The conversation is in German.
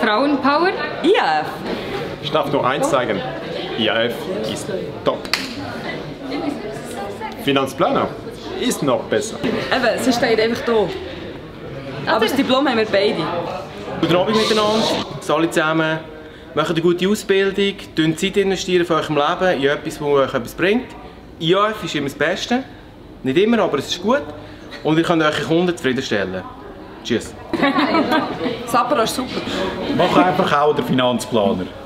Frauenpower. IAF. Ich darf nur eins sagen. IAF ist top. Finanzplaner ist noch besser. Eben, sie steht einfach da. Aber das Diplom haben wir beide. Guten Abend miteinander, alle zusammen. Macht eine gute Ausbildung, Zeit investieren von eurem Leben in etwas, das euch etwas bringt. IAF ist immer das Beste. Nicht immer, aber es ist gut. Und ihr könnt eure Kunden zufriedenstellen. Tschüss. Sapper ist super. Mach einfach auch den Finanzplaner.